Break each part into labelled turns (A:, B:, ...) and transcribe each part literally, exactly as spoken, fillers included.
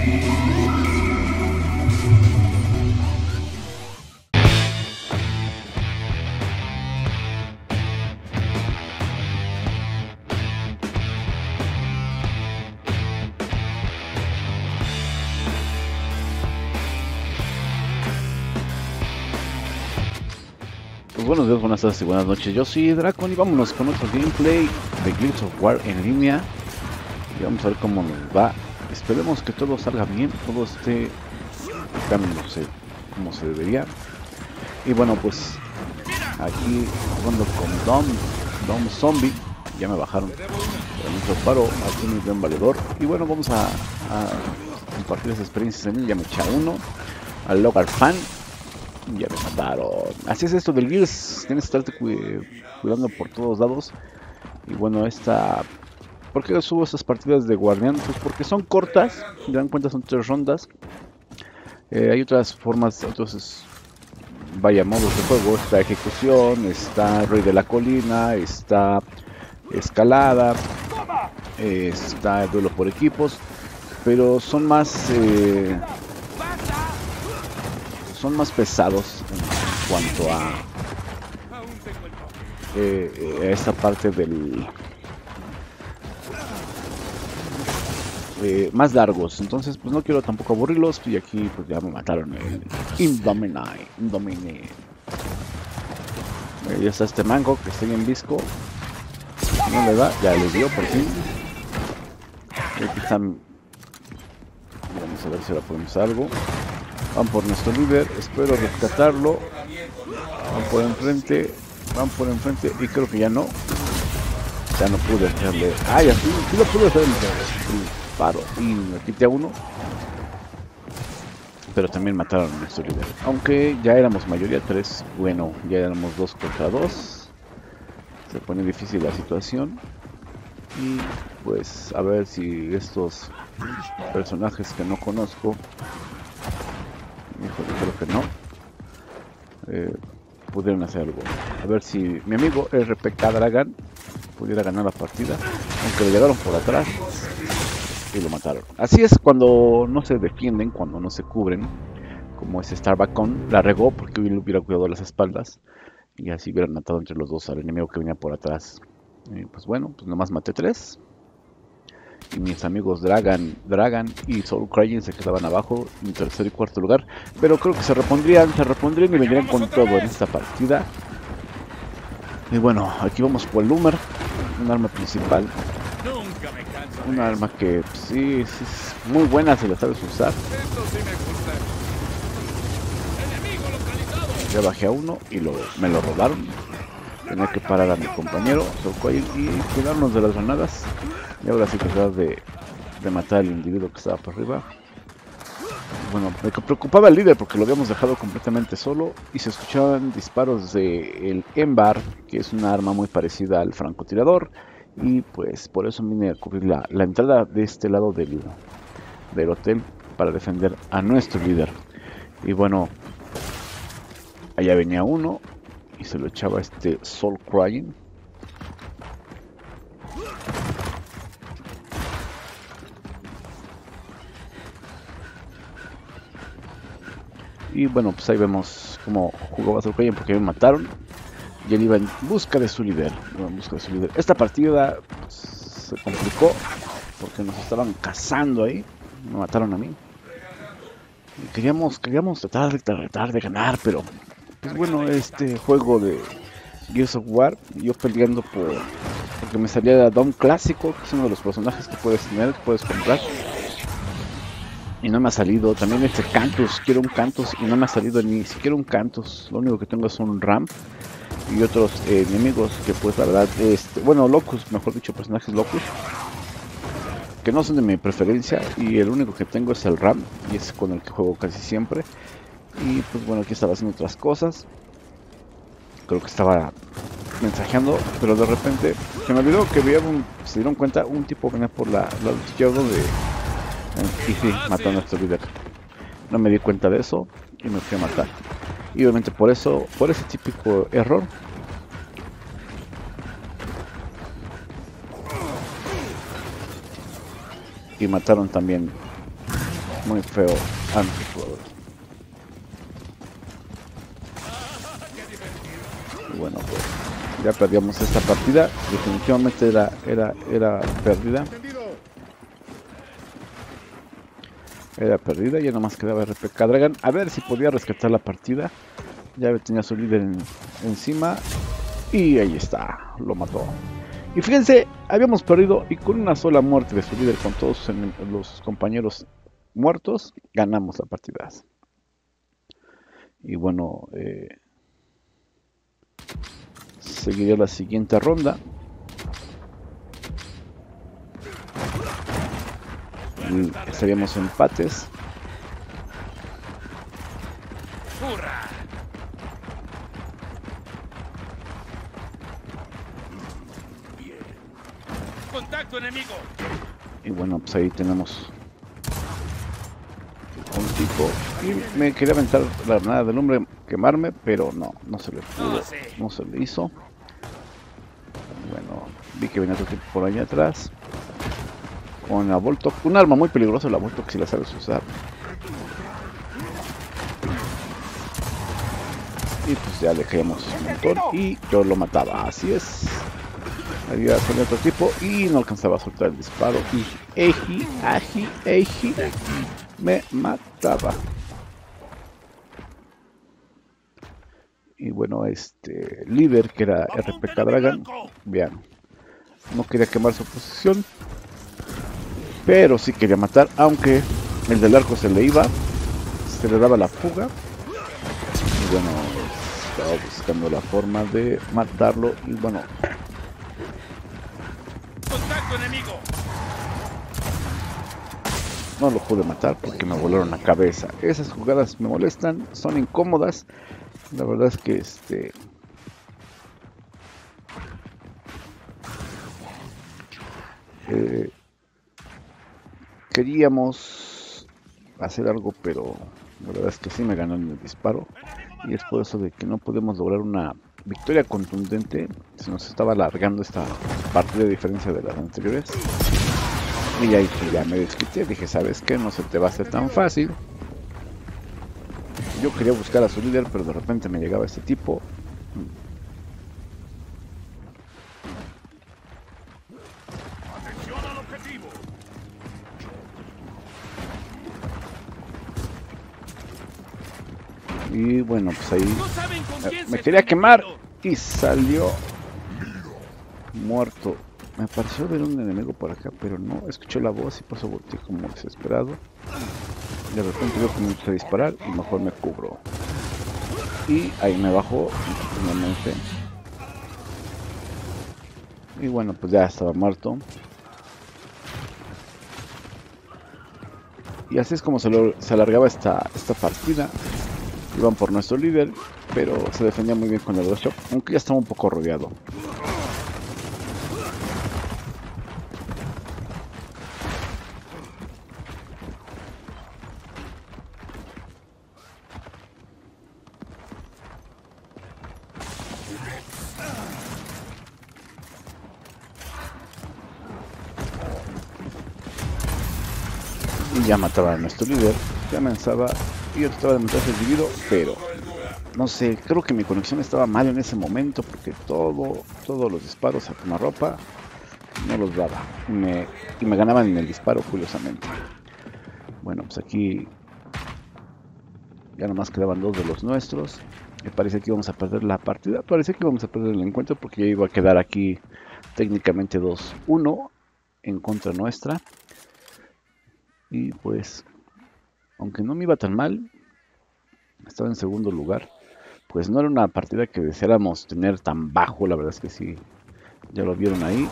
A: Pues buenos días, buenas tardes y buenas noches. Yo soy Dracon y vámonos con otro gameplay de Gears of War en línea. Y vamos a ver cómo nos va. Esperemos que todo salga bien, todo esté dándose como se debería. Y bueno, pues aquí jugando con Dom, Dom Zombie. Ya me bajaron el nuestro paro, aquí un buen valedor. Y bueno, vamos a, a compartir esas experiencias en él. Ya me eché a uno, al Logar Fan. Ya me mataron. Así es esto del Gears. Tienes que estarte cu cuidando por todos lados. Y bueno, esta... ¿Por qué subo estas partidas de guardián? Pues porque son cortas. Se dan cuenta, son tres rondas. Eh, hay otras formas, otros... Vaya, modos de juego. Está ejecución, está rey de la colina, está escalada, eh, está duelo por equipos. Pero son más... Eh, son más pesados en, en cuanto a, eh, a esta parte del eh, más largos, entonces pues no quiero tampoco aburrirlos. Y aquí pues ya me mataron el Indomine, Indomine. Eh, ya está este mango que está en visco, no le da, ya le dio por fin. Y aquí están, vamos a ver si ahora podemos algo. Van por nuestro líder, espero rescatarlo. Van por enfrente, van por enfrente y creo que ya no. Ya no pude hacerle. Ah, ya sí, sí lo pude hacer el, el paro. Y me quité a uno. Pero también mataron a nuestro líder. Aunque ya éramos mayoría tres. Bueno, ya éramos dos contra dos. Se pone difícil la situación. Y pues a ver si estos personajes que no conozco, híjole, creo que no, eh, pudieron hacer algo. A ver si mi amigo R P K Dragan pudiera ganar la partida, aunque le llegaron por atrás y lo mataron. Así es cuando no se defienden, cuando no se cubren, como ese Starbacon la regó porque hubiera cuidado las espaldas y así hubieran matado entre los dos al enemigo que venía por atrás. Y pues bueno, pues nomás maté tres. Y mis amigos Dragan, Dragan y Soul Crying se quedaban abajo en tercer y cuarto lugar, pero creo que se repondrían, se repondrían y vendrían con todo en esta partida. Y bueno, aquí vamos por el Loomer, un arma principal, un arma que sí, sí es muy buena si la sabes usar. Ya bajé a uno y lo, me lo robaron. Tenía que parar a mi compañero Soul Crying y cuidarnos de las granadas. Y ahora sí que tratar de, de matar al individuo que estaba por arriba. Bueno, me preocupaba el líder porque lo habíamos dejado completamente solo. Y se escuchaban disparos del Embar, que es una arma muy parecida al francotirador. Y pues por eso vine a cubrir la, la entrada de este lado del, del hotel para defender a nuestro líder. Y bueno, allá venía uno y se lo echaba este Soul Crying. Y bueno, pues ahí vemos cómo jugaba Soul Crying porque me mataron. Y él iba en busca de su líder. Iba en busca de su líder. Esta partida pues, se complicó porque nos estaban cazando ahí. Me mataron a mí. Y queríamos, queríamos tratar, tratar de ganar, pero pues bueno, este juego de Gears of War, yo peleando por porque me salía Dom clásico, que es uno de los personajes que puedes tener, que puedes comprar. Y no me ha salido, también este Cantus, quiero un Cantus y no me ha salido ni siquiera un Cantus. Lo único que tengo es un Ram y otros eh, enemigos que pues la verdad, este, bueno, Locus, mejor dicho, personajes Locus, que no son de mi preferencia. Y el único que tengo es el Ram y es con el que juego casi siempre. Y pues bueno, aquí estaba haciendo otras cosas. Creo que estaba mensajeando, pero de repente se me olvidó que había un, se dieron cuenta, un tipo venía por la lado izquierdo de... Y sí, mató a nuestro líder. No me di cuenta de eso y me fui a matar. Y obviamente por eso, por ese típico error, y mataron también muy feo a nuestros jugadores. Y bueno, pues ya perdíamos esta partida. Definitivamente era, era, era perdida. Era perdida, ya nomás quedaba R P K Dragon. A ver si podía rescatar la partida. Ya tenía su líder en, encima. Y ahí está, lo mató. Y fíjense, habíamos perdido y con una sola muerte de su líder, con todos los compañeros muertos, ganamos la partida. Y bueno, eh, seguiría la siguiente ronda. Y estaríamos empates.
B: ¡Hurra! Bien. ¡Contacto enemigo!
A: Y bueno, pues ahí tenemos un tipo. Y me quería aventar la granada del hombre, quemarme, pero no, no se le pudo, no se le hizo. Bueno, vi que venía otro tipo por allá atrás. Con la Voltok, un arma muy peligrosa la Voltok si la sabes usar. Y pues ya le caíamos un montón y yo lo mataba, así es. Había salido otro tipo y no alcanzaba a soltar el disparo y eji, aji, eji, me mataba. Y bueno, este líder que era R P K Dragon, vean, no quería quemar su posición, pero sí quería matar, aunque el del arco se le iba, se le daba la fuga. Y bueno, estaba buscando la forma de matarlo y bueno.
B: ¡Contacto enemigo!
A: No lo pude matar porque me volaron la cabeza. Esas jugadas me molestan, son incómodas. La verdad es que este... Eh, queríamos hacer algo, pero la verdad es que sí me ganó en el disparo. Y es por eso de que no podemos lograr una victoria contundente. Se nos estaba alargando esta partida a diferencia de las anteriores. Y ahí que ya me desquité, dije, ¿sabes qué? No se te va a hacer tan fácil. Yo quería buscar a su líder, pero de repente me llegaba este tipo.
B: ¡Atención al objetivo!
A: Y bueno, pues ahí
B: No saben con quién
A: me
B: se
A: quería
B: están
A: quemar
B: metiendo.
A: y salió muerto. Me pareció ver un enemigo por acá, pero no, escuché la voz y por eso volteé como desesperado. De repente veo que me empieza a disparar y mejor me cubro. Y ahí me bajó finalmente. Y bueno, pues ya estaba muerto. Y así es como se, lo, se alargaba esta, esta partida. Iban por nuestro líder, pero se defendía muy bien con el Ghost Shot, aunque ya estaba un poco rodeado. Y ya mataba a nuestro líder, ya amenazaba y yo estaba de montaje dividido, pero no sé, creo que mi conexión estaba mal en ese momento porque todo, todos los disparos a quemarropa no los daba y me, y me ganaban en el disparo curiosamente. Bueno, pues aquí ya nomás quedaban dos de los nuestros. Me parece que íbamos a perder la partida, parece que íbamos a perder el encuentro porque ya iba a quedar aquí técnicamente dos uno en contra nuestra. Y pues, aunque no me iba tan mal, estaba en segundo lugar, pues no era una partida que deseáramos tener tan bajo, la verdad es que sí, ya lo vieron ahí.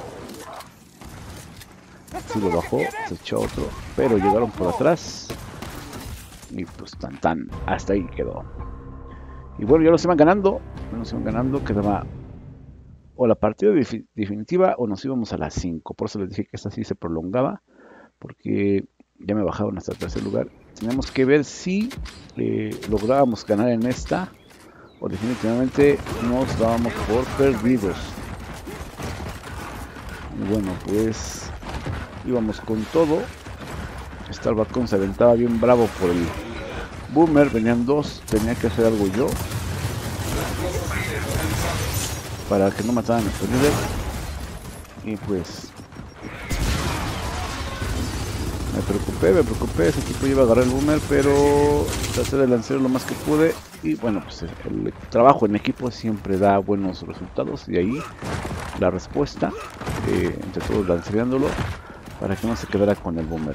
A: Sí lo bajó, se echó otro, pero llegaron por atrás y pues tan tan, hasta ahí quedó. Y bueno, ya los iban ganando, nos iban ganando, quedaba o la partida definitiva o nos íbamos a las cinco, por eso les dije que esta sí se prolongaba, porque ya me bajaron hasta el tercer lugar. Teníamos que ver si eh, lográbamos ganar en esta o definitivamente nos dábamos por perdidos. Y bueno, pues íbamos con todo Este Albacón se aventaba bien bravo por el Boomer. Venían dos, tenía que hacer algo yo para que no mataran a nuestro líder. Y pues me preocupé, me preocupé, ese equipo iba a agarrar el Boomer, pero traté de lanzar lo más que pude. Y bueno, pues el, el trabajo en equipo siempre da buenos resultados. Y ahí la respuesta, eh, entre todos lanceándolo, para que no se quedara con el Boomer.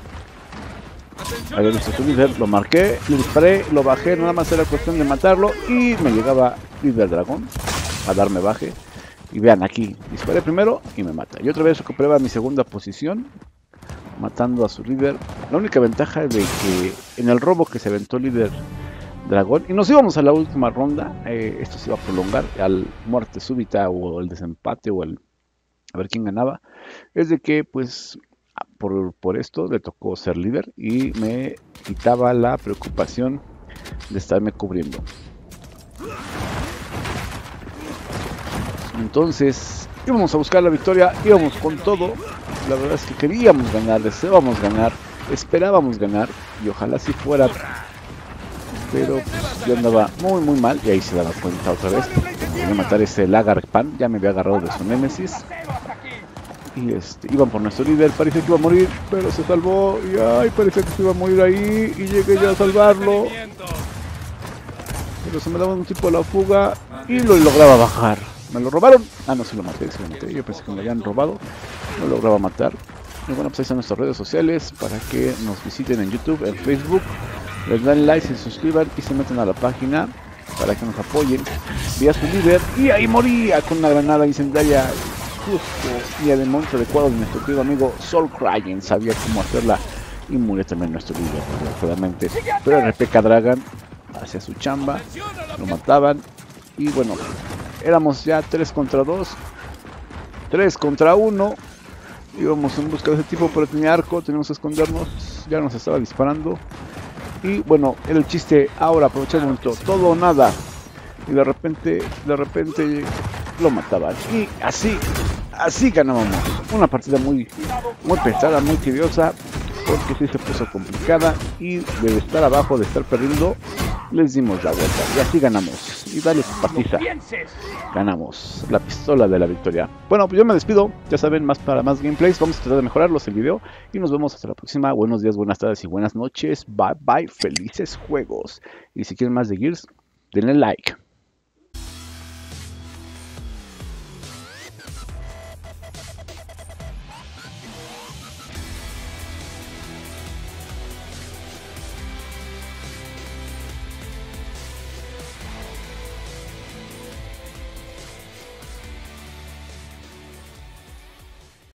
A: Había visto su líder, lo marqué, le disparé, lo bajé, nada más era cuestión de matarlo. Y me llegaba líder dragón a darme baje. Y vean aquí, disparé primero y me mata. Y otra vez recuperaba mi segunda posición, matando a su líder. La única ventaja es de que en el robo que se aventó el líder dragón, y nos íbamos a la última ronda, eh, esto se iba a prolongar al muerte súbita o el desempate o el a ver quién ganaba, es de que pues por, por esto le tocó ser líder y me quitaba la preocupación de estarme cubriendo. Entonces íbamos a buscar la victoria, íbamos con todo. La verdad es que queríamos ganar, deseábamos ganar, esperábamos ganar y ojalá si fuera, pero pues, yo andaba muy muy mal y ahí se daba cuenta otra vez. Voy a matar ese Lagarpan, ya me había agarrado de su némesis. Y este, iban por nuestro líder, parecía que iba a morir, pero se salvó. Y ay, parecía que se iba a morir ahí y llegué yo a salvarlo. Pero se me daba un tipo de la fuga y lo lograba bajar. ¿Me lo robaron? Ah, no, se lo maté, se lo maté. Yo pensé que me lo habían robado. No lo lograba matar. Y bueno, pues ahí están nuestras redes sociales para que nos visiten en YouTube, en Facebook. Les dan like, se suscriban y se meten a la página para que nos apoyen. Vi a su líder y ahí moría con una granada incendiaria justo y el momento adecuado de nuestro querido amigo Soul Crying. Sabía cómo hacerla y murió también nuestro líder, desgraciadamente. Pero R P K Dragon hacía su chamba, lo mataban y bueno, éramos ya tres contra dos, tres contra uno. Íbamos en busca de ese tipo, pero tenía arco, teníamos que escondernos, ya nos estaba disparando. Y bueno, era el chiste ahora, aprovechar el momento, todo o nada. Y de repente, de repente lo mataban. Y así, así ganábamos. Una partida muy, muy pesada, muy tediosa, porque sí se puso complicada. Y de estar abajo, de estar perdiendo, les dimos la vuelta. Y así ganamos. Y dale partida. Ganamos la pistola de la victoria. Bueno, pues yo me despido. Ya saben, más para más gameplays. Vamos a tratar de mejorarlos el video. Y nos vemos hasta la próxima. Buenos días, buenas tardes y buenas noches. Bye bye. Felices juegos. Y si quieren más de Gears, denle like.